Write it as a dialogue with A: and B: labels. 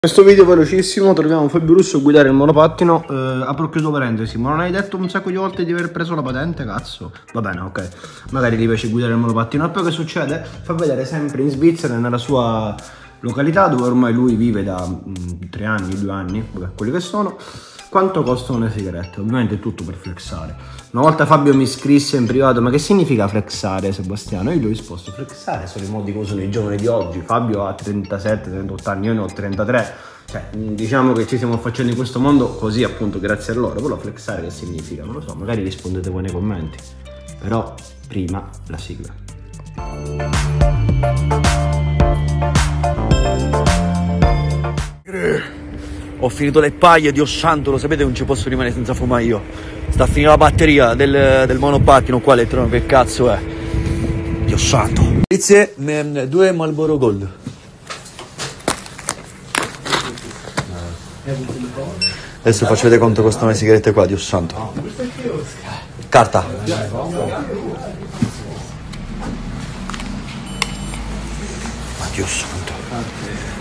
A: Questo video velocissimo, troviamo Fabio Russo a guidare il monopattino. Apro e chiuso parentesi, ma non hai detto un sacco di volte di aver preso la patente, cazzo? Va bene, ok, magari ti piace guidare il monopattino. E poi che succede? Fa vedere sempre in Svizzera, nella sua località dove ormai lui vive da 3 anni, 2 anni, vabbè, quelli che sono, quanto costano le sigarette. Ovviamente è tutto per flexare. Una volta Fabio mi scrisse in privato: ma che significa flexare, Sebastiano? Io gli ho risposto: flexare sono i modi che usano i giovani di oggi. Fabio ha 37-38 anni, io ne ho 33. Cioè, diciamo che ci stiamo affacciando in questo mondo così, appunto, grazie a loro. Però flexare che significa? Non lo so, magari rispondete voi nei commenti. Però prima la sigla.
B: Ho finito le paglie, Dio santo, lo sapete, non ci posso rimanere senza fumare io. Sta a finire la batteria del monopattino qua, elettronico, che cazzo è? Dio santo. Grazie, 2 Marlboro Gold. Adesso faccio vedere quanto costano le sigarette qua, Dio santo. Carta. Ma Dio santo.